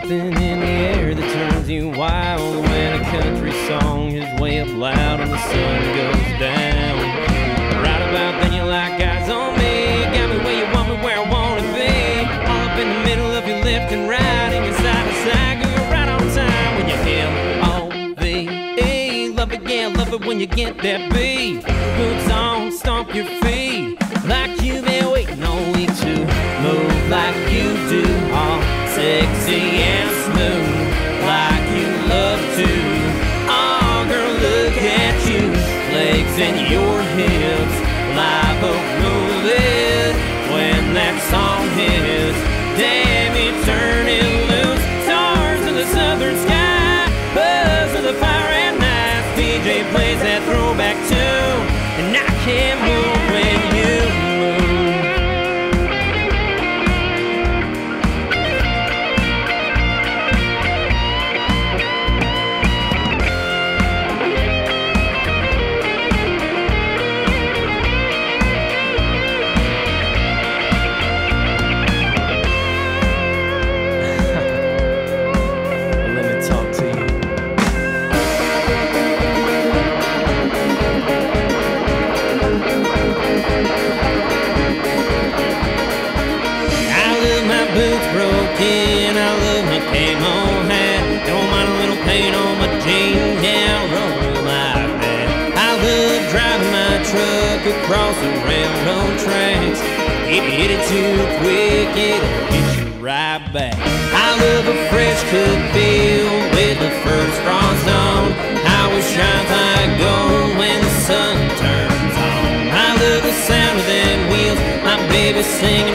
something in the air that turns you wild when a country song is way up loud and the sun goes down. Right about then you're like eyes on me, got me where you want me, where I want to be. All up in the middle of your left and right, and side to side, girl, you're right on time when you L-O-V-E. Love it, yeah, love it when you get that beat. Boots on, stomp your feet like you've been waiting all week to move like you do, all sexy and smooth like you love to. Oh girl, look at you, legs and your hips, live oak moonlit. When that song hits, damn it, turn it loose. Stars in the southern sky, buzz of the fire and night. DJ plays that throwback tune, and I can't move when you move. Let me talk to you. Boots broken, I love my camo hat. Don't mind a little paint on my jeans, yeah, I'll roll like that. I love driving my truck across the railroad tracks. If you hit it too quick, it'll hit you right back. I love a fresh cut field with the first frost on. How it shines like gold when the sun turns on. I love the sound of them wheels, my baby singing